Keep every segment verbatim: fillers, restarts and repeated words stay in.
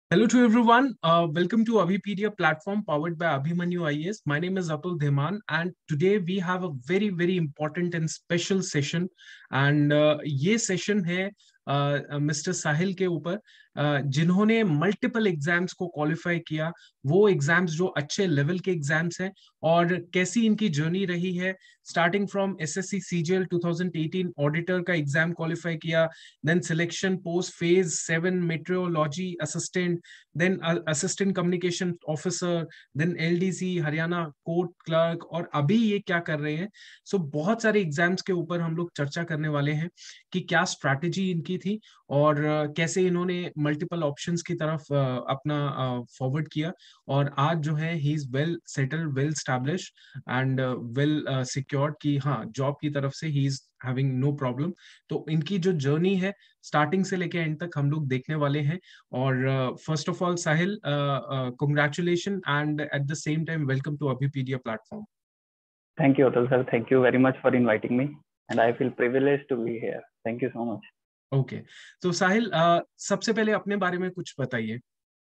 Hello to everyone. Uh, welcome to Abhipedia platform powered by Abhimanyu I A S. My name is Atul Dhiman, and today we have a very very important and special session. And uh, ये session है mister Sahil के ऊपर, uh, जिन्होंने multiple exams को qualify किया, वो exams जो अच्छे लेवल के एग्जाम्स हैं, और कैसी इनकी जर्नी रही है starting from SSC CGL twenty eighteen auditor का एग्जाम क्वालिफाई किया, then selection post phase seven metrology assistant, then assistant communication officer, then LDC Haryana court clerk, और अभी ये क्या कर रहे हैं। सो so, बहुत सारे एग्जाम्स के ऊपर हम लोग चर्चा करने वाले हैं कि क्या स्ट्रैटेजी इनकी थी और uh, कैसे इन्होंने मल्टीपल ऑप्शंस की तरफ uh, अपना फॉरवर्ड uh, किया, और आज जो है he is well settled, well establish and well secured कि हाँ जॉब की तरफ से he is having no problem. तो इनकी जो जर्नी है स्टार्टिंग से लेके एंड तक हम लोग देखने वाले हैं। और first of all Sahil, congratulation and at the same time welcome to Abhipedia platform. Thank you, Atul sir. Thank you very much for inviting me, and I feel privileged to be here. Thank you so much. Okay, तो Sahil, uh, सबसे पहले अपने बारे में कुछ बताइए।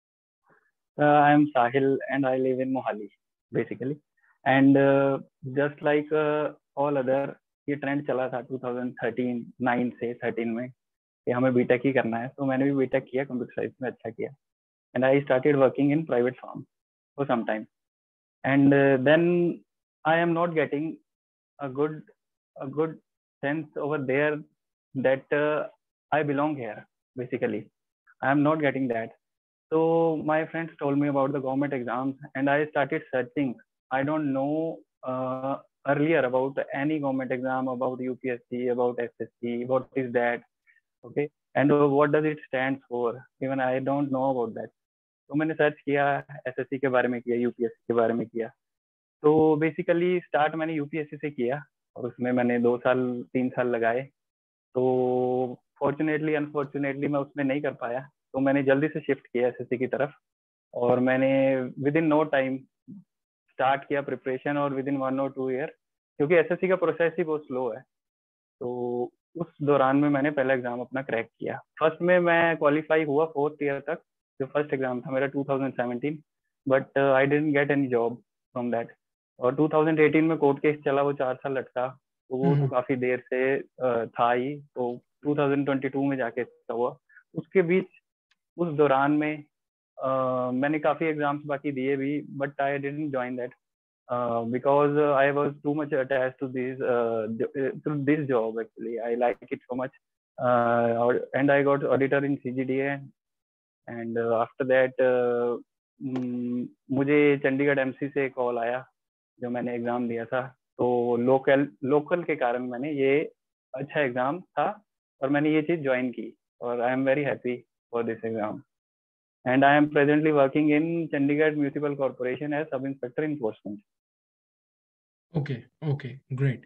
Uh, I am Sahil, and I live in Mohali, basically. And uh, just like uh, all other, ये trend चला था ट्वेंटी थर्टीन नाइन से थर्टीन में कि हमें बीटेक ही करना है, तो मैंने भी बीटेक किया, कंप्यूटर साइंस में अच्छा किया, and I started working in private firm for some time, and then I am not getting a good a good sense over there that uh, I belong here. Basically, I am not getting that. So my friends told me about the government exams, and I started searching. I don't know uh, earlier about any government exam, about U P S C, about S S C. What is that? Okay, and uh, what does it stand for? Even I don't know about that. तो मैंने search किया, SSC के बारे में किया, UPSC के बारे में किया। तो बेसिकली स्टार्ट मैंने यूपीएससी से किया, और उसमें मैंने दो साल तीन साल लगाए। तो फॉर्चुनेटली अनफॉर्चुनेटली मैं उसमें नहीं कर पाया, तो मैंने जल्दी से शिफ्ट किया एसएससी की तरफ, और मैंने within no time start किया प्रिपरेशन, और विद इन वन और टू ईयर, क्योंकि एसएससी का प्रोसेस ही बहुत स्लो है। तो उस दौरान में मैंने पहला एग्जाम अपना क्रैक किया। फर्स्ट में मैं क्वालिफाई हुआ फोर्थ ईयर तक, जो फर्स्ट एग्जाम था मेरा two thousand seventeen, but I didn't get any job from that. और टू थाउजेंड एटीन में कोर्ट केस चला, वो चार साल लटका, तो वो तो काफी देर से uh, था ही, तो टू थाउजेंड ट्वेंटी टू में जाके हुआ। उसके बीच उस दौरान में uh, मैंने काफी एग्जाम्स बाकी दिए भी, but I didn't join that Uh, because uh, I was too much attached to this uh, to this job. Actually, I like it so much, uh, and I got auditor in C G D A, and uh, after that uh, मुझे Chandigarh MC से call आया, जो मैंने exam दिया था। तो local local के कारण मैंने ये अच्छा एग्जाम था, और मैंने ये चीज ज्वाइन की, और I am very happy for this exam, and I am presently working in Chandigarh Municipal Corporation as sub inspector enforcement. Okay okay, great.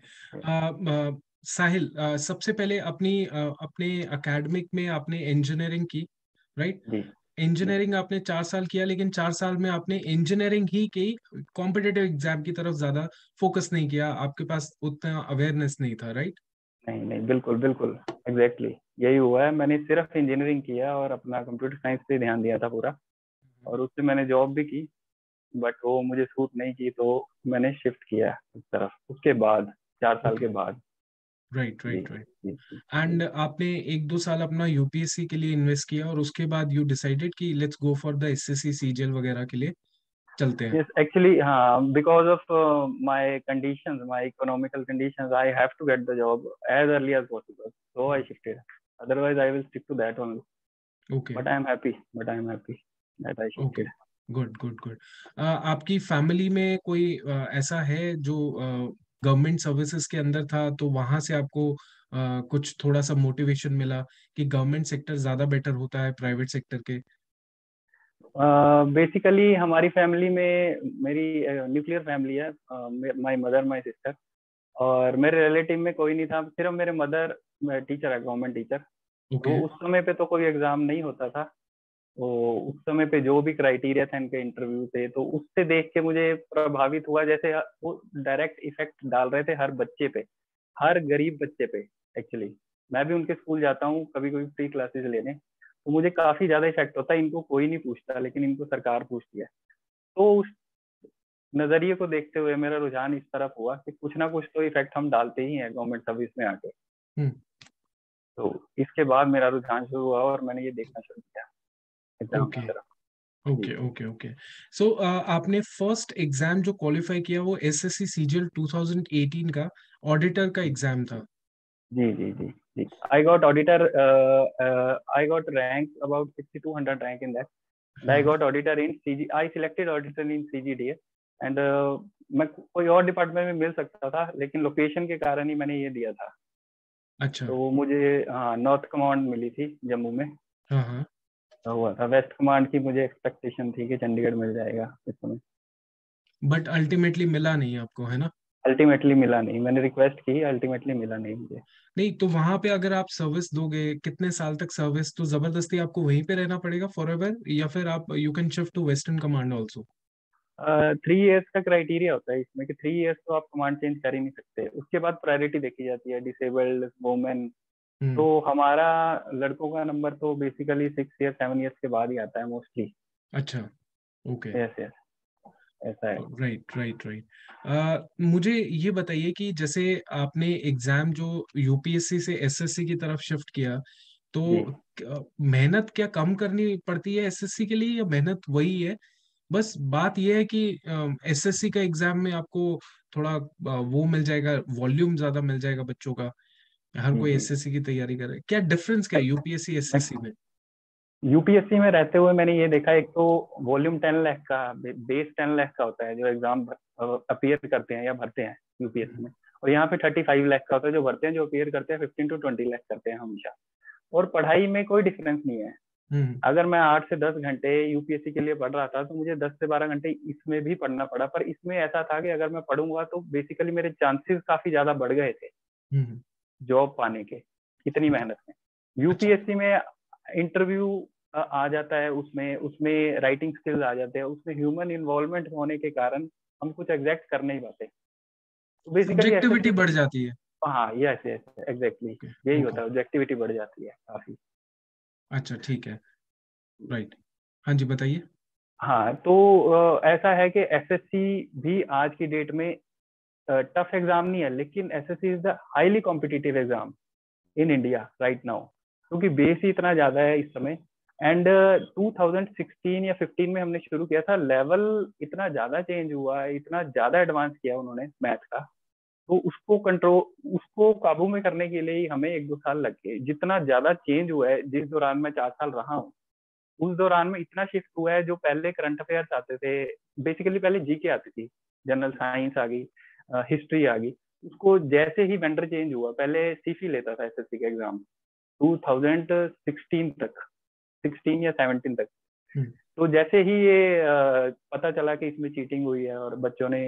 Sahil, uh, सबसे पहले अपनी uh, अपने एकेडमिक में आपने इंजीनियरिंग की, राइट? इंजीनियरिंग आपने चार साल किया, लेकिन चार साल में आपने इंजीनियरिंग ही की, कॉम्पिटिटिव एग्जाम की तरफ ज्यादा फोकस नहीं किया, आपके पास उतना अवेयरनेस नहीं था, राइट? नहीं नहीं, बिल्कुल बिल्कुल एग्जैक्टली exactly. यही हुआ है। मैंने सिर्फ इंजीनियरिंग किया और अपना कंप्यूटर साइंस पे ध्यान दिया था पूरा, और उससे मैंने जॉब भी की, बट वो मुझे सूट नहीं की, तो मैंने शिफ्ट किया उस तरफ उसके बाद, चार साल के बाद। Right right right. एंड आपने एक दो साल अपना यूपीएससी के लिए इन्वेस्ट किया, और उसके बाद यू डिसाइडेड कि let's go for the SSC CGL वगैरह के लिए चलते हैं। Yes, actually, हाँ, because of uh, my conditions, my economical conditions, I have to get the job as early as possible. So I shifted. Otherwise, I will stick to that only. Okay. But I am happy. But I am happy that I shifted. Okay. Good good good. आपकी family में कोई uh, ऐसा है जो government uh, services के अंदर था, तो वहां से आपको uh, कुछ थोड़ा सा मोटिवेशन मिला कि गवर्नमेंट सेक्टर ज्यादा बेटर होता है प्राइवेट सेक्टर के? बेसिकली uh, हमारी फैमिली में, मेरी न्यूक्लियर uh, फैमिली है, माय मदर माय सिस्टर, और मेरे रिलेटिव में कोई नहीं था, सिर्फ मेरे मदर टीचर है, गवर्नमेंट टीचर। okay. तो उस समय पे तो कोई एग्जाम नहीं होता था, तो उस समय पे जो भी क्राइटेरिया था इनके इंटरव्यू थे, तो उससे देख के मुझे प्रभावित हुआ, जैसे वो डायरेक्ट इफेक्ट डाल रहे थे हर बच्चे पे, हर गरीब बच्चे पे। एक्चुअली मैं भी उनके स्कूल जाता हूँ कभी कभी फ्री क्लासेस लेने, तो मुझे काफी ज्यादा इफेक्ट होता है। इनको कोई नहीं पूछता, लेकिन इनको सरकार पूछती है। तो उस नजरिए को देखते हुए मेरा रुझान इस तरफ हुआ कि कुछ ना कुछ तो इफेक्ट हम डालते ही हैं गवर्नमेंट सर्विस में आके। हम्म। तो इसके बाद मेरा रुझान शुरू हुआ और मैंने ये देखना शुरू किया एग्जाम ओके की तरफ। जी। Okay okay okay. सो आपने फर्स्ट एग्जाम जो क्वालिफाई किया वो एसएससी सीजीएल ट्वेंटी एटीन का ऑडिटर का एग्जाम था। जी जी जी जी I got auditor, I got rank about sixty two hundred rank in that, and I हाँ। got auditor in C G. I selected auditor in C G D A and uh, मैं कोई और department में मिल सकता था, लेकिन location के कारण ही मैंने ये दिया था। अच्छा। तो मुझे हाँ नॉर्थ कमांड मिली थी जम्मू में। हाँ हाँ। तो हुआ था वेस्ट कमांड की, मुझे एक्सपेक्टेशन थी कि चंडीगढ़ मिल जाएगा इस समय। बट अल्टीमेटली मिला नहीं आपको, है ना? अल्टीमेटली मिला नहीं, मैंने रिक्वेस्ट की, अल्टीमेटली मिला नहीं मुझे। नहीं तो वहां पे अगर आप सर्विस दोगे कितने साल तक सर्विस, तो जबरदस्ती आपको वहीं पे रहना पड़ेगा फॉर एवर, या फिर आप you can shift to western command also? Three years का क्राइटेरिया होता है इसमें कि थ्री इयर्स तो आप कमांड चेंज कर ही नहीं सकते। उसके बाद प्रायोरिटी देखी जाती है, डिसेबल्ड वुमेन। तो हम्म। हमारा लड़कों का नंबर तो basically six year seven years के बाद ही आता है मोस्टली। अच्छा। ओके। यस यस, ऐसा है। Right right right. मुझे ये बताइए कि जैसे आपने एग्जाम जो यूपीएससी से एसएससी की तरफ शिफ्ट किया, तो जी अ, मेहनत क्या कम करनी पड़ती है एसएससी के लिए, या मेहनत वही है? बस बात यह है कि एसएससी का एग्जाम में आपको थोड़ा अ, वो मिल जाएगा, वॉल्यूम ज्यादा मिल जाएगा बच्चों का, हर जी कोई जी। एसएससी की तैयारी करे। क्या डिफरेंस क्या है यूपीएससी एसएससी में? यूपीएससी में रहते हुए मैंने ये देखा, एक तो वॉल्यूम टेन लाख का, बेस टेन लाख का होता है जो एग्जाम अपीयर करते हैं या भरते हैं यूपीएससी में। और यहाँ पे थर्टी फाइव लाख का होता है जो भरते हैं, जो अपीयर करते हैं फिफ्टीन टू ट्वेंटी लाख करते हैं हमेशा। और पढ़ाई में कोई डिफरेंस नहीं है। हम्म। अगर मैं आठ से दस घंटे यूपीएससी के लिए पढ़ रहा था, तो मुझे दस से बारह घंटे इसमें भी पढ़ना पड़ा। पर इसमें ऐसा था कि अगर मैं पढ़ूंगा तो बेसिकली मेरे चांसेस काफी ज्यादा बढ़ गए थे हम्म। जॉब पाने के, इतनी मेहनत में। अच्छा। यूपीएससी में इंटरव्यू आ जाता है, उसमें उसमें राइटिंग स्किल्स आ जाते हैं, उसमें ह्यूमन इन्वॉल्वमेंट होने के कारण हम कुछ एग्जैक्ट कर नहीं पाते। तो बेसिकली सब्जेक्टिविटी एसएससी, बढ़ जाती है। हाँ यस यस एग्जैक्टली, ओके यही ओके। होता है, ऑब्जेक्टिविटी बढ़ जाती है काफी। अच्छा ठीक है। राइट। हाँ जी बताइए। हाँ तो अ, ऐसा है कि एसएससी भी आज की डेट में टफ एग्जाम नहीं है, लेकिन SSC is the highly competitive exam in India right now, क्योंकि बेस ही इतना ज्यादा है इस समय। एंड टू थाउजेंड सिक्सटीन या फिफ्टीन में हमने शुरू किया था, लेवल इतना ज्यादा चेंज हुआ है, इतना ज्यादा एडवांस किया उन्होंने मैथ का। तो उसको कंट्रोल, उसको काबू में करने के लिए ही हमें एक दो साल लग गए। जितना ज्यादा चेंज हुआ है, जिस दौरान मैं चार साल रहा हूँ, उस दौरान में इतना शिफ्ट हुआ है। जो पहले करंट अफेयर्स आते थे, बेसिकली पहले जीके आती थी, जनरल साइंस आ गई, हिस्ट्री आ गई, उसको जैसे ही वेंडर चेंज हुआ, पहले सीफी लेता था एसएससी का एग्जाम टू थाउजेंड सिक्सटीन तक, सिक्सटीन या सेवनटीन तक। हम्म। तो जैसे ही ये आ, पता चला कि इसमें चीटिंग हुई है और बच्चों ने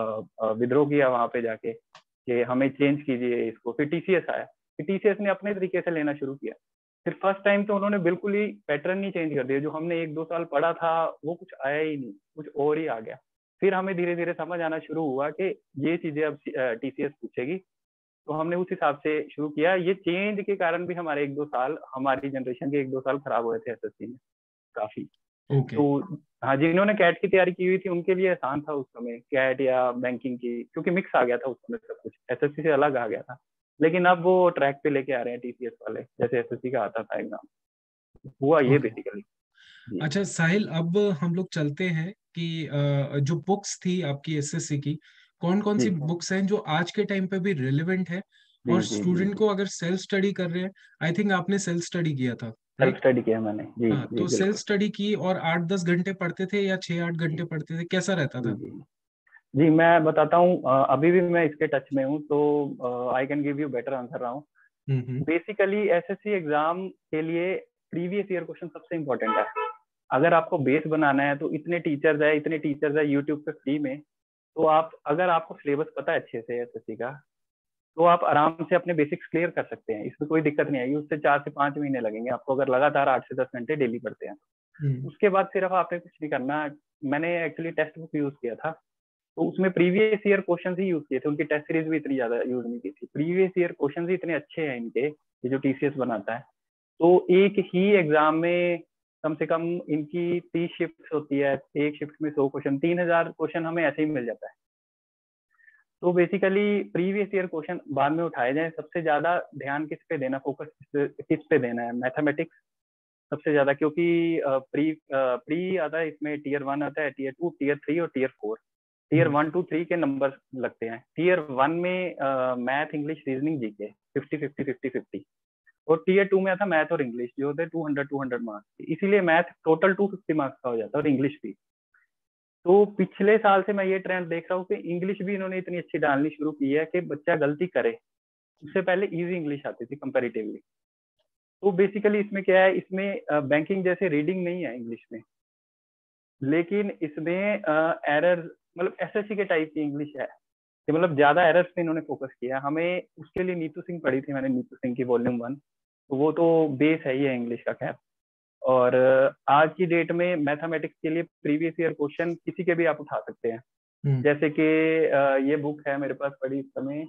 विद्रोह किया वहां पे जाके कि हमें चेंज कीजिए इसको, फिर टीसीएस आया, फिर टीसीएस ने अपने तरीके से लेना शुरू किया। फिर फर्स्ट टाइम तो उन्होंने बिल्कुल ही पैटर्न ही चेंज कर दिया, जो हमने एक दो साल पढ़ा था वो कुछ आया ही नहीं, कुछ और ही आ गया। फिर हमें धीरे धीरे समझ आना शुरू हुआ कि ये चीजें अब टीसीएस पूछेगी, तो हमने उस हिसाब से शुरू किया। ये चेंज के कारण भी हमारे एक दो साल, हमारी जनरेशन के एक दो साल खराब हुए थे एसएससी में काफी। ओके। तो हाँ, जिन्होंने कैट की तैयारी की हुई थी उनके लिए आसान था उस समय, कैट या बैंकिंग की, क्योंकि मिक्स आ गया था उस समय सब कुछ, एसएससी से अलग आ गया था। लेकिन अब वो ट्रैक पे लेके आ रहे हैं टीसीएस वाले, जैसे एसएससी का आता था एग्जाम, हुआ ये ओके। बेसिकली। जी अच्छा साहिल, अब हम लोग चलते हैं कि अ, जो बुक्स थी आपकी एसएससी की, कौन कौन सी जी बुक्स हैं जो आज के टाइम पे भी रिलेवेंट है, जी और जी जी स्टूडेंट जी को अगर सेल्फ स्टडी कर रहे हैं, आई थिंक आपने सेल्फ स्टडी किया था, सेल्फ राइट? स्टडी किया मैंने, जी हाँ, जी तो सेल्फ बिल्कुल। स्टडी की और आठ दस घंटे पढ़ते थे या छः आठ जी घंटे पढ़ते थे, कैसा रहता जी था? जी जी मैं बताता हूँ, अ, अभी भी मैं इसके टच में हूँ, तो I can give you better answer रहा हूँ। Hmm hmm. Basically SSC exam के लिए प्रीवियस ईयर क्वेश्चन सबसे इम्पोर्टेंट है। अगर आपको बेस बनाना है तो इतने टीचर्स है, इतने टीचर्स है यूट्यूब पे फ्री में। तो आप, अगर आपको सिलेबस पता है अच्छे से एसएससी का, तो आप आराम से अपने बेसिक्स क्लियर कर सकते हैं, इसमें कोई दिक्कत नहीं आएगी। उससे चार से पांच महीने लगेंगे आपको, अगर लगातार आठ से दस घंटे डेली पढ़ते हैं। हम्म। उसके बाद सिर्फ आपने कुछ नहीं करना। मैंने एक्चुअली टेक्स्ट बुक यूज किया था, तो उसमें प्रीवियस ईयर क्वेश्चन ही यूज किए थे, उनकी टेस्ट सीरीज भी इतनी ज्यादा यूज नहीं की थी। प्रीवियस ईयर क्वेश्चन ही इतने अच्छे हैं इनके, ये जो टीसीएस बनाता है, तो एक ही एग्जाम में कम से कम इनकी तीस शिफ्ट होती है, एक शिफ्ट में सौ क्वेश्चन, तीन हजार क्वेश्चन हमें ऐसे ही मिल जाता है। तो बेसिकली प्रीवियस ईयर क्वेश्चन बाद में उठाए जाए, सबसे ज्यादा ध्यान किस पे देना, फोकस किस, किस पे देना है, मैथमेटिक्स सबसे ज्यादा, क्योंकि प्री प्री आता है इसमें, टीयर वन आता है, टीयर टू, टीयर थ्री और tier four. Tier one two three के नंबर लगते हैं। टीयर वन में math, English, reasoning, GK fifty fifty fifty fifty, और टीयर टू में आता मैथ और इंग्लिश जो होते हैं two hundred two hundred marks, इसीलिए math total two fifty marks का हो जाता है और इंग्लिश भी। तो पिछले साल से मैं ये ट्रेंड देख रहा हूँ कि इंग्लिश भी इन्होंने इतनी अच्छी डालनी शुरू की है कि बच्चा गलती करे। उससे पहले इजी इंग्लिश आती थी कंपैरेटिवली। तो बेसिकली इसमें क्या है, इसमें बैंकिंग जैसे रीडिंग नहीं है इंग्लिश में, लेकिन इसमें एरर मतलब एसएससी के टाइप की इंग्लिश है कि मतलब ज्यादा एरर्स पे इन्होंने फोकस किया। हमें उसके लिए नीतू सिंह पढ़ी थी मैंने, नीतू सिंह की वॉल्यूम वन, तो वो तो बेस है ही है इंग्लिश का। खैर, और आज की डेट में मैथमेटिक्स के लिए प्रीवियस ईयर क्वेश्चन किसी के भी आप उठा सकते हैं। हम्म, जैसे कि ये बुक है मेरे पास पड़ी इस समय,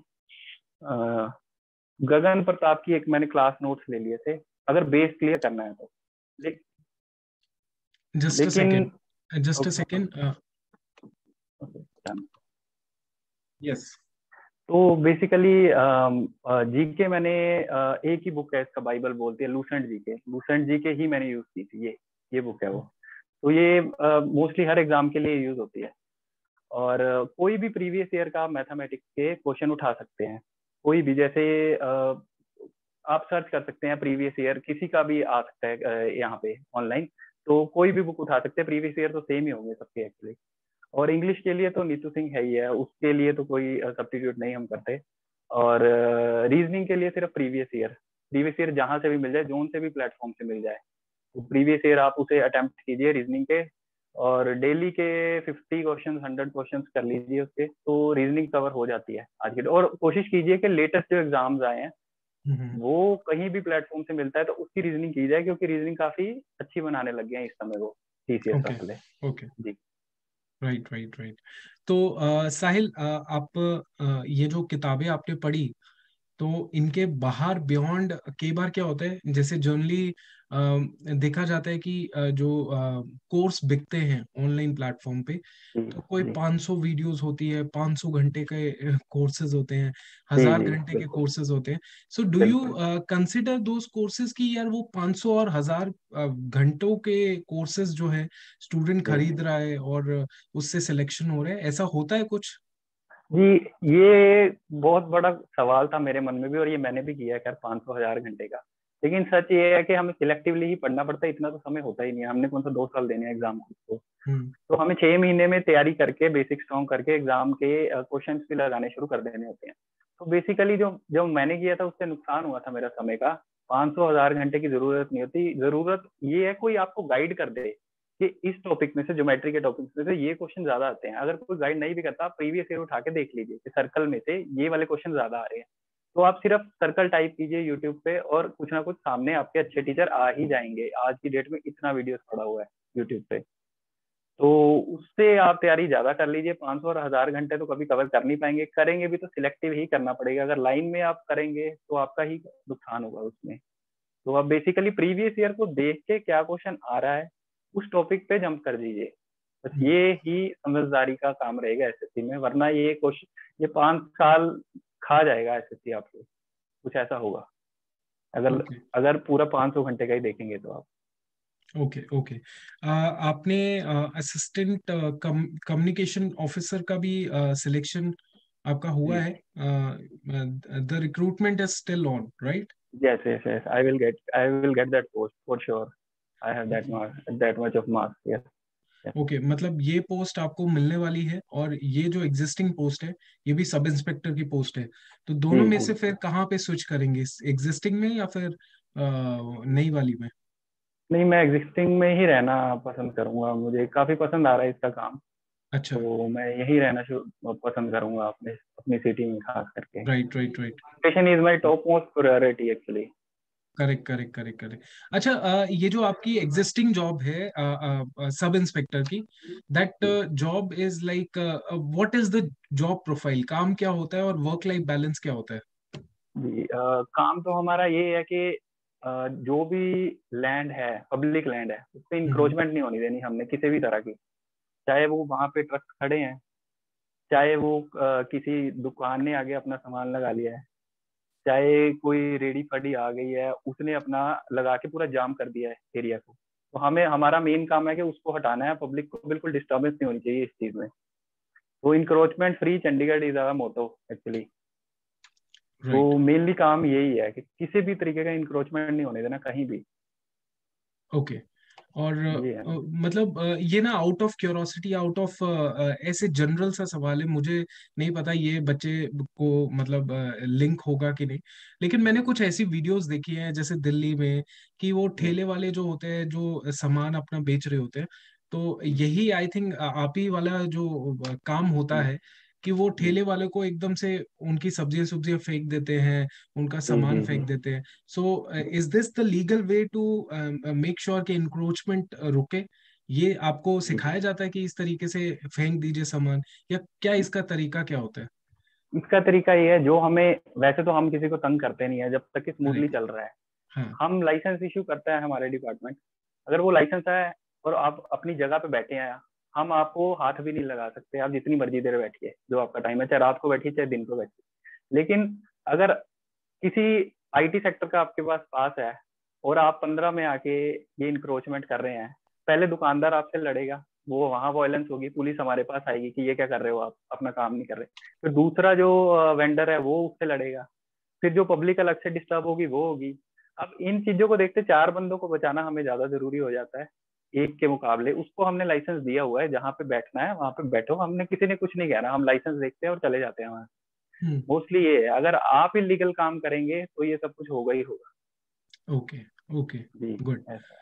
गगन प्रताप की, एक मैंने क्लास नोट्स ले लिए थे, अगर बेस क्लियर करना है तो। ले, जस्ट अ लेकिन second just a second yes. तो बेसिकली जीके मैंने uh, एक ही बुक है इसका, बाइबल बोलती है, लूसेंट जीके। लूसेंट जीके ही मैंने यूज की थी, ये ये बुक है वो। तो ये मोस्टली uh, हर एग्जाम के लिए यूज होती है। और uh, कोई भी प्रीवियस ईयर का मैथमेटिक्स के क्वेश्चन उठा सकते हैं, कोई भी। जैसे uh, आप सर्च कर सकते हैं प्रीवियस ईयर, किसी का भी आ सकता है uh, यहाँ पे ऑनलाइन, तो कोई भी बुक उठा सकते हैं। प्रीवियस ईयर तो सेम ही होंगे सबके एक्चुअली। और इंग्लिश के लिए तो नीतू सिंह है ही है, उसके लिए तो कोई सब्स्टिट्यूट नहीं हम करते। और रीजनिंग के लिए सिर्फ प्रीवियस ईयर, प्रीवियस ईयर जहां से भी मिल जाए, जोन से भी प्लेटफॉर्म से मिल जाए, तो प्रीवियस ईयर आप उसे अटेम्प्ट कीजिए रीजनिंग के। और डेली के फिफ्टी क्वेश्चन, हंड्रेड क्वेश्चन कर लीजिए उसके, तो रीजनिंग कवर हो जाती है आज के। और कोशिश कीजिए कि लेटेस्ट जो एग्जाम्स आए हैं वो कहीं भी प्लेटफॉर्म से मिलता है तो उसकी रीजनिंग की जाए, क्योंकि रीजनिंग काफी अच्छी बनाने लग गए हैं इस समय वो, टीसीएस ओके वाले। ओके, जी राइट राइट राइट। तो अ, साहिल, अ, आप अ, ये जो किताबें आपने पढ़ी, तो इनके बाहर बियॉन्ड कई बार क्या होता है, जैसे जनरली देखा जाता है कि अ, जो कोर्स बिकते हैं ऑनलाइन प्लेटफॉर्म पे, जी तो कोई जी पाँच सौ वीडियोस होती है, पाँच सौ घंटे के कोर्सेज होते हैं, जी हजार जी घंटे के बिल्कुल कोर्सेज होते हैं। सो डू यू बिल्कुल। कंसिडर दोस कोर्सेज की यार वो पाँच सौ और हजार अ, घंटों के कोर्सेज जो है स्टूडेंट जी खरीद रहा है और उससे सिलेक्शन हो रहा है, ऐसा होता है कुछ? जी, ये बहुत बड़ा सवाल था मेरे मन में भी, और ये मैंने भी किया है खैर, पाँच सौ हजार घंटे का। लेकिन सच ये है कि हमें सिलेक्टिवली ही पढ़ना पड़ता है, इतना तो समय होता ही नहीं है। हमने कौन सा दो साल देने हैं एग्जाम को, हम्म। तो हमें छह महीने में तैयारी करके बेसिक स्ट्रॉन्ग करके एग्जाम के क्वेश्चन भी लगाने शुरू कर देने होते हैं। तो बेसिकली जो जो मैंने किया था उससे नुकसान हुआ था मेरा समय का। पाँच सौ हजार घंटे की जरूरत नहीं होती। जरूरत ये है कोई आपको गाइड कर दे कि इस टॉपिक में से, ज्योमेट्री के टॉपिक में से ये क्वेश्चन ज्यादा आते हैं। अगर कोई गाइड नहीं भी करता, आप प्रीवियस ईयर उठा के देख लीजिए कि सर्कल में से ये वाले क्वेश्चन ज्यादा आ रहे हैं, तो आप सिर्फ सर्कल टाइप कीजिए यूट्यूब पे, और कुछ ना कुछ सामने आपके अच्छे टीचर आ ही जाएंगे। आज की डेट में इतना वीडियोस पड़ा हुआ है यूट्यूब पे, तो उससे आप तैयारी ज्यादा कर लीजिए। पाँच सौ और हजार घंटे तो कभी कवर कर नहीं पाएंगे, करेंगे भी तो सिलेक्टिव ही करना पड़ेगा। अगर लाइन में आप करेंगे तो आपका ही नुकसान होगा उसमें। तो आप बेसिकली प्रीवियस ईयर को देख के क्या क्वेश्चन आ रहा है उस टॉपिक पे जंप कर दीजिए। बस ये ही समझदारी का काम रहेगा एसएससी में, वरना ये क्वेश्चन ये पांच साल खा जाएगा एसएससी आपको, कुछ ऐसा होगा अगर ओके अगर पूरा पाँच सौ घंटे का ही देखेंगे तो आप। Okay okay. आपने असिस्टेंट कम्युनिकेशन ऑफिसर का भी सिलेक्शन आपका हुआ जी है? The recruitment is still on, right? yes yes yes I will get I will get that post for sure. I have that okay mark, that much of marks. Yes yes okay, मतलब ये post आपको मिलने वाली है, और ये जो existing post है ये भी सब इंस्पेक्टर की पोस्ट है। तो जी दोनों में जी। से फिर कहाँ पे स्विच करेंगे, एग्जिस्टिंग में या फिर अ, नई वाली में? नहीं, मैं एग्जिस्टिंग में ही रहना पसंद करूंगा, मुझे काफी पसंद आ रहा है इसका काम। अच्छा, तो मैं यही रहना शु- पसंद करूंगा अपने अपनी सिटी में खास करके। Right right right. Location is my top most priority actually. Correct correct correct correct. अच्छा, अ, ये जो आपकी एग्जिस्टिंग जॉब है सब इंस्पेक्टर की, that job is like, what is the job profile, काम क्या होता है और वर्क लाइफ बैलेंस क्या होता है? जी, अ, काम तो हमारा ये है कि जो भी लैंड है, पब्लिक लैंड है, उस पर इंक्रोचमेंट नहीं होनी देनी हमने किसी भी तरह की। चाहे वो वहां पे ट्रक खड़े हैं, चाहे वो आ, किसी दुकान ने आगे अपना सामान लगा लिया है, चाहे कोई रेडी फड़ी आ गई है, उसने अपना लगा के पूरा जाम कर दिया है एरिया को, तो हमें हमारा मेन काम है कि उसको हटाना है। पब्लिक को बिल्कुल डिस्टर्बेंस नहीं होनी चाहिए इस चीज में। तो encroachment free Chandigarh is our motto actually. तो राइट। मेनली काम यही है कि किसी भी तरीके का इंक्रोचमेंट नहीं होने देना कहीं भी। ओके। और ये है। अ, मतलब अ, ये ना out of curiosity, out of ऐसे जनरल सा सवाल है, मुझे नहीं पता ये बच्चे को मतलब लिंक होगा कि नहीं, लेकिन मैंने कुछ ऐसी वीडियोस देखी हैं जैसे दिल्ली में कि वो हम्म, ठेले वाले जो होते हैं जो सामान अपना बेच रहे होते हैं, तो हम्म, यही आई थिंक आप ही वाला जो अ, काम होता हम्म, है कि वो हम्म। ठेले वाले को एकदम से उनकी सब्जियां सब्जियां फेंक देते हैं, उनका जी सामान जी जी। फेंक देते हैं। So is this the legal way to make sure कि इंक्रोचमेंट रुके? ये आपको जी। सिखाया जाता है कि इस तरीके से फेंक दीजिए सामान, या क्या इसका तरीका क्या होता है? इसका तरीका ये है, जो हमें वैसे तो हम किसी को तंग करते नहीं है जब तक कि स्मूथली राइट। चल रहा है। हाँ। हम लाइसेंस इशू करता है हमारे डिपार्टमेंट। अगर वो लाइसेंस है और आप अपनी जगह पे बैठे हैं, हम आपको हाथ भी नहीं लगा सकते। आप जितनी मर्जी देर बैठिए, जो आपका टाइम है, चाहे रात को बैठिए चाहे दिन को बैठिए। लेकिन अगर किसी आईटी सेक्टर का आपके पास पास है और आप पंद्रह में आके ये इंक्रोचमेंट कर रहे हैं, पहले दुकानदार आपसे लड़ेगा, वो वहां वायलेंस होगी, पुलिस हमारे पास आएगी कि ये क्या कर रहे हो, आप अपना काम नहीं कर रहे। फिर दूसरा जो वेंडर है वो उससे लड़ेगा, फिर जो पब्लिक अलग से डिस्टर्ब होगी वो होगी। अब इन चीजों को देखते चार बंदों को बचाना हमें ज्यादा जरूरी हो जाता है एक के मुकाबले। उसको हमने लाइसेंस दिया हुआ है, जहाँ पे बैठना है वहां पे बैठो, हमने किसी ने कुछ नहीं कहना, हम लाइसेंस देखते हैं और चले जाते हैं वहां। हम्म। मोस्टली ये है, अगर आप इलीगल काम करेंगे तो ये सब कुछ होगा ही होगा। ओके। ओके। जी। गुड। ऐसा।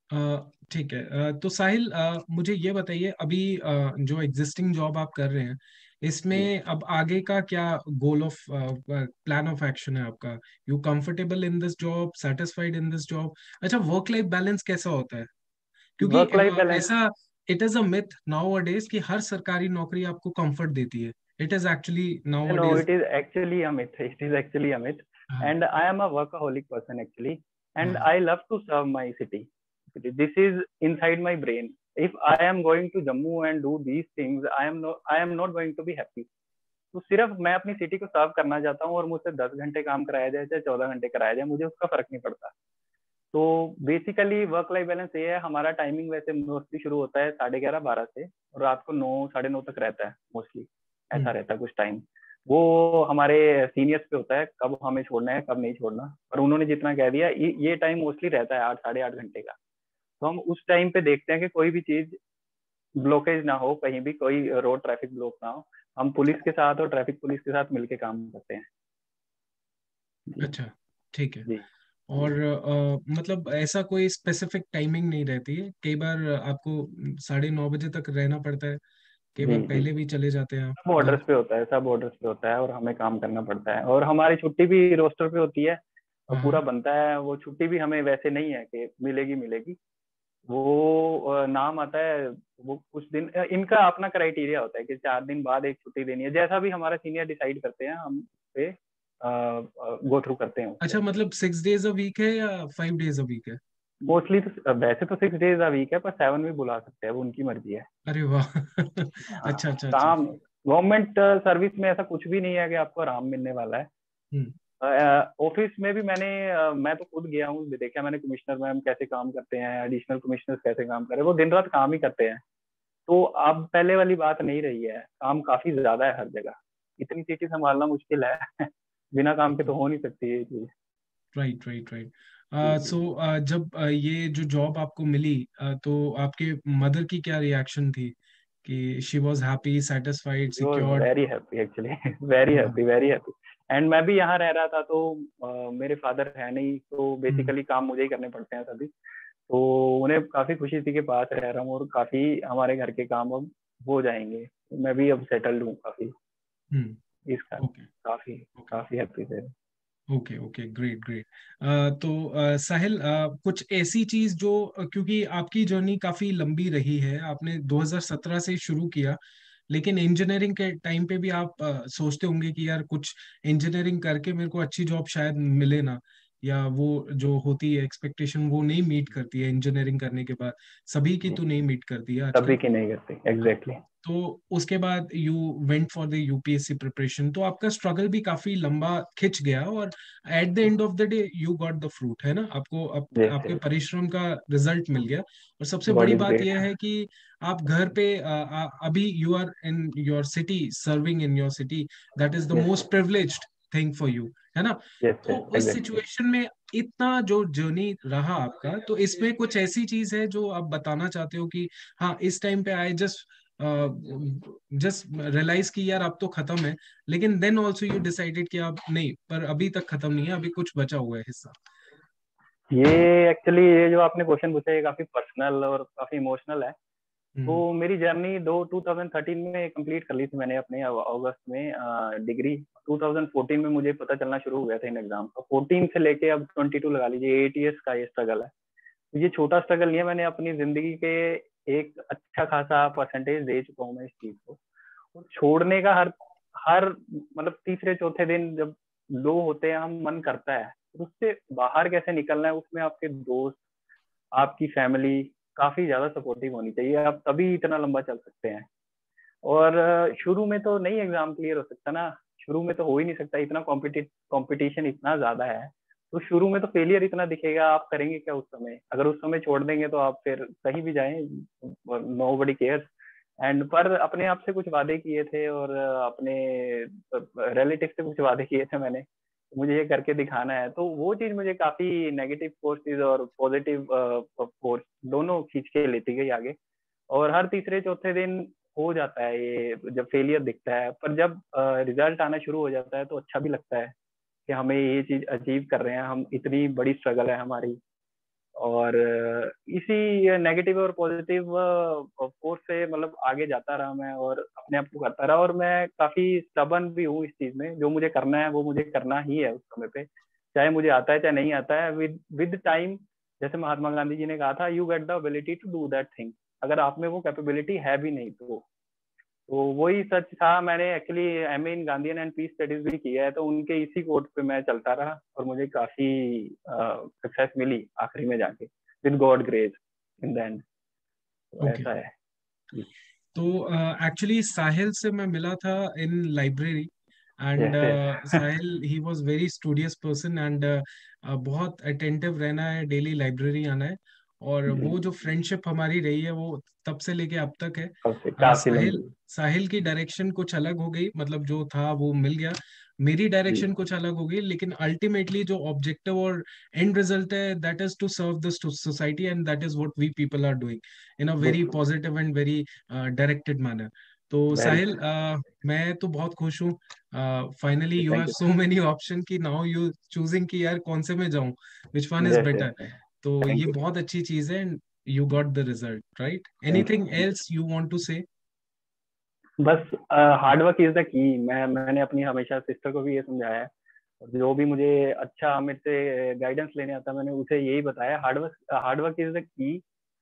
ठीक है। अ, तो साहिल, अ, मुझे ये बताइए अभी अ, जो एग्जिस्टिंग जॉब आप कर रहे हैं जी। इसमें अब आगे का क्या goal of plan of action है आपका? You comfortable in this job, satisfied in this job? अच्छा, वर्क लाइफ बैलेंस कैसा होता है? क्योंकि वर्क लाइफ अ, बैलेंस। ऐसा, it is a myth nowadays कि हर सरकारी नौकरी आपको कंफर्ट देती है। It is actually now no, अडेज। It is actually a myth. It is actually a myth. हाँ। And I am a workaholic person actually, and हाँ। I love to serve my city. This is inside my brain. If I am going to Jammu and do these things, I am no, I am not going to be happy. तो सिर्फ मैं अपनी city को सर्व करना चाहता हूँ, और मुझसे दस घंटे काम कराया जाए चाहे चौदह घंटे कराया जाए, मुझे उसका फर्क नहीं पड़ता। तो बेसिकली वर्क लाइफ बैलेंस ये है। हमारा टाइमिंग वैसे मोस्टली शुरू होता है साढ़े ग्यारह बारह से, और रात को नौ साढ़े नौ तक रहता है मोस्टली। ऐसा हम्म। रहता है कुछ टाइम। वो हमारे सीनियर्स पे होता है कब हमें छोड़ना है कब नहीं छोड़ना, पर उन्होंने जितना कह दिया ये, ये टाइम मोस्टली रहता है आठ साढ़े आठ घंटे का। तो हम उस टाइम पे देखते हैं कि कोई भी चीज ब्लॉकेज ना हो, कहीं भी कोई रोड ट्रैफिक ब्लॉक ना हो। हम पुलिस के साथ और ट्रैफिक पुलिस के साथ मिलके काम करते हैं। जी। अच्छा। ठीक है। जी। और जी। अ, मतलब ऐसा कोई स्पेसिफिक टाइमिंग नहीं रहती है? कई बार आपको साढ़े नौ बजे तक रहना पड़ता है, कई जी। बार जी। पहले भी चले जाते हैं आप सब घर? ऑर्डर्स पे होता है, सब ऑर्डर्स पे होता है, और हमें काम करना पड़ता है, और हमारी छुट्टी भी रोस्टर पे होती है और हाँ। पूरा हाँ। बनता है। वो छुट्टी भी हमें वैसे नहीं है कि मिलेगी मिलेगी। वो अ, नाम आता है। वो कुछ दिन अ, इनका अपना क्राइटेरिया होता है कि चार दिन बाद एक छुट्टी देनी है, जैसा भी हमारा सीनियर डिसाइड करते हैं हम पे गो थ्रू करते हैं अच्छा, उसको। मतलब सिक्स डेज अ वीक है या फाइव डेज अ वीक है? मोस्टली तो वैसे तो सिक्स डेज अ वीक है, पर सेवन भी बुला सकते हैं, वो उनकी मर्जी है। अरे वाह! हाँ। अच्छा, अच्छा, अच्छा। काम गवर्नमेंट सर्विस में ऐसा कुछ भी नहीं है कि आपको आराम मिलने वाला है। हम्म। ऑफिस में भी मैंने अ, मैं तो खुद गया हूँ, देखा मैंने कमिश्नर मैम कैसे काम करते हैं, एडिशनल कमिश्नर्स कैसे काम कर रहे हैं, वो दिन रात काम ही करते हैं। तो अब पहले वाली बात नहीं रही है, काम काफी ज्यादा है हर जगह। इतनी सिटी संभालना मुश्किल है। बिना काम के तो हो नहीं सकती ये चीज। Right, right, right. जी सो जी। जब uh, ये जो जॉब आपको मिली, uh, तो आपके मदर की क्या रिएक्शन थी? कि she was happy, satisfied, he was secured? Very happy actually, very happy, very happy. And मैं भी यहाँ रह रहा था, तो अ, मेरे फादर है नहीं, तो हम्म। बेसिकली काम मुझे ही करने पड़ते हैं सभी। तो उन्हें काफी खुशी थी कि पास रह रहा हूँ, और काफी हमारे घर के काम अब हो जाएंगे। मैं भी अब सेटल्ड हूँ काफी हम्म। इस कारण। ओके। काफी ओके। काफी हैप्पी थे। ओके। ओके। Great, great. तो uh, साहिल, uh, कुछ ऐसी चीज जो uh, क्योंकि आपकी जर्नी काफी लंबी रही है, आपने दो हज़ार सत्रह से शुरू किया, लेकिन इंजीनियरिंग के टाइम पे भी आप uh, सोचते होंगे कि यार कुछ इंजीनियरिंग करके मेरे को अच्छी जॉब शायद मिले ना। या वो जो होती है एक्सपेक्टेशन वो नहीं मीट करती है इंजीनियरिंग करने के बाद, सभी की तो नहीं मीट करती है सभी आजकल। की नहीं करती, एग्जैक्टली exactly. तो उसके बाद you went for the UPSC preparation, तो आपका स्ट्रगल भी काफी लंबा खिंच गया और at the end of the day you got the fruit, है ना, आपको आप, yes, आपके yes. परिश्रम का रिजल्ट मिल गया। और सबसे God बड़ी is बात great. यह है कि आप घर पे आ, आ, अभी you are in your city, serving in your city, that is the yes, most privileged thing for you, है ना। yes, तो yes, उस exactly. सिचुएशन में इतना जो जर्नी रहा आपका, तो इसमें कुछ ऐसी चीज है जो आप बताना चाहते हो कि हाँ इस टाइम पे आई जस्ट जस्ट रियलाइज कि यार अब तो खत्म है, लेकिन देन ऑल्सो यू डिसाइडेड कि आप नहीं, पर अभी तक खत्म नहीं है, अभी कुछ बचा हुआ है हिस्सा। ये एक्चुअली ये जो आपने क्वेश्चन पूछा है, ये काफी पर्सनल और काफी इमोशनल है। तो मेरी जर्नी दो टू थाउजेंड थर्टीन में कंप्लीट कर ली थी मैंने अपने अगस्त में डिग्री। टू थाउजेंड फोर्टीन में मुझे पता चलना शुरू हो गया था इन एग्जाम का। फोर्टीन से लेके अब ट्वेंटी टू लगा लीजिए, एट ईयर्स का ये स्ट्रगल है। ये छोटा स्ट्रगल नहीं है, मैंने अपनी जिंदगी के एक अच्छा खासा परसेंटेज दे चुका हूँ मैं इस चीज को। और छोड़ने का हर हर मतलब तीसरे चौथे दिन जब लो होते हैं हम, मन करता है उससे बाहर कैसे निकलना है। उसमें आपके दोस्त, आपकी फैमिली काफी ज्यादा सपोर्टिव होनी चाहिए, आप तभी इतना लंबा चल सकते हैं। और शुरू में तो नहीं एग्जाम क्लियर हो सकता ना, शुरू में तो हो ही नहीं सकता, इतना कॉम्पिटिशन इतना ज्यादा है। तो शुरू में तो फेलियर इतना दिखेगा, आप करेंगे क्या उस समय? अगर उस समय छोड़ देंगे तो आप फिर कहीं भी जाएं, नोबडी केयर्स। एंड पर अपने आप से कुछ वादे किए थे और अपने रिलेटिव से कुछ वादे किए थे मैंने, मुझे ये करके दिखाना है। तो वो चीज मुझे काफी नेगेटिव फोर्सेस और पॉजिटिव फोर्स दोनों खींच के लेती गई आगे। और हर तीसरे चौथे दिन हो जाता है ये, जब फेलियर दिखता है, पर जब रिजल्ट आना शुरू हो जाता है तो अच्छा भी लगता है कि हमें ये चीज अचीव कर रहे हैं हम, इतनी बड़ी स्ट्रगल है हमारी। और इसी नेगेटिव और पॉजिटिव फोर्स से मतलब आगे जाता रहा मैं और अपने आप को करता रहा। और मैं काफी स्टबन भी हूँ इस चीज में, जो मुझे करना है वो मुझे करना ही है उस समय पे, चाहे मुझे आता है चाहे नहीं आता है। विद विद टाइम, जैसे महात्मा गांधी जी ने कहा था, you get the ability to do that thing. अगर आप में वो कैपेबिलिटी है भी नहीं तो तो वही सच था। मैंने actually M A in Gandhian and peace studies भी किया है, तो उनके इसी कोट पे मैं चलता रहा और मुझे काफी सक्सेस uh, मिली आखिरी में जाके, with God grace in the end. तो ओके, ऐसा है। तो एक्चुअली uh, साहिल से मैं मिला था in library, and yes, yes. Sahil he was very studious person, and बहुत अटेंटिव रहना है, डेली लाइब्रेरी आना है। और वो जो फ्रेंडशिप हमारी रही है वो तब से लेके अब तक है। काफी uh, काफी साहिल लंबी। साहिल की डायरेक्शन कुछ अलग हो गई, मतलब जो था वो मिल गया, मेरी जी, डायरेक्शन कुछ अलग हो गई, लेकिन अल्टीमेटली जो ऑब्जेक्टिव और एंड रिजल्ट है that is to serve the society, and that is what we people are doing in a very बिल्कुल। Positive and very directed manner. तो वेरी साहिल, ट्रू। uh, मैं तो बहुत खुश हूँ, finally you have thank you. So many option कि now you choosing कि यार कौन से में जाऊं, which one is yes, better. Yes. तो ये थैंक यू, बहुत अच्छी चीज है, and you got the result right. Thank you, anything thank else you want to say? You. बस hard work is the key. मैं मैंने अपनी हमेशा सिस्टर को भी ये समझाया है, जो भी मुझे अच्छा मेरे से गाइडेंस लेने आता है मैंने उसे यही बताया, hard work hard work is the key.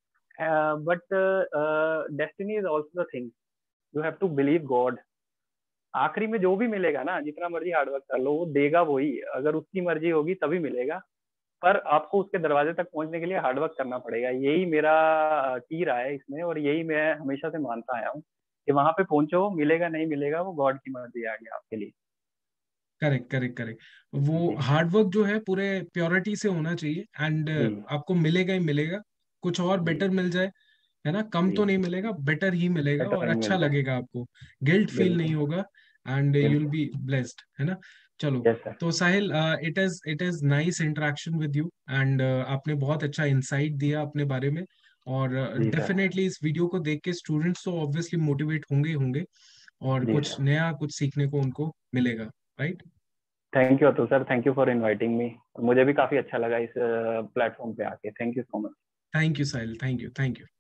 But destiny is also the thing, you have to believe God. आखिरी में जो भी मिलेगा ना, जितना मर्जी हार्डवर्क कर लो, वो देगा वही, अगर उसकी मर्जी होगी तभी मिलेगा। पर आपको उसके दरवाजे तक पहुंचने के लिए हार्डवर्क करना पड़ेगा। यही मेरा की रहा है इसमें, और यही मैं हमेशा से मानता आया हूँ कि वहां पे पहुंचो, मिलेगा नहीं मिलेगा वो गॉड की मर्जी आ गया आपके लिए। Correct, correct, correct. वो जी, हार्डवर्क जो है पूरे प्योरिटी से होना चाहिए, एंड जी, आपको मिलेगा ही मिलेगा। कुछ और जी, बेटर मिल जाए, है ना, कम जी। तो नहीं मिलेगा, बेटर ही मिलेगा और बेटर ही अच्छा मिल जाए। लगेगा आपको, गिल्ट फील नहीं बिल्कुल, होगा, एंड यू विल बिल्कुल। बी ब्लेस्ड, है ना। चलो, यस सर। तो Sahil, it is it is nice interaction with you, and आपने बहुत अच्छा इंसाइट दिया अपने बारे में। और जी सर। डेफिनेटली इस वीडियो को देख के स्टूडेंट्स तो ऑब्वियसली मोटिवेट होंगे ही होंगे, और जी कुछ सर। नया कुछ सीखने को उनको मिलेगा, right. Thank you Atul sir, thank you for inviting me. मुझे भी काफी अच्छा लगा इस प्लेटफॉर्म पे आके। Thank you so much. Thank you Sahil, thank you, thank you.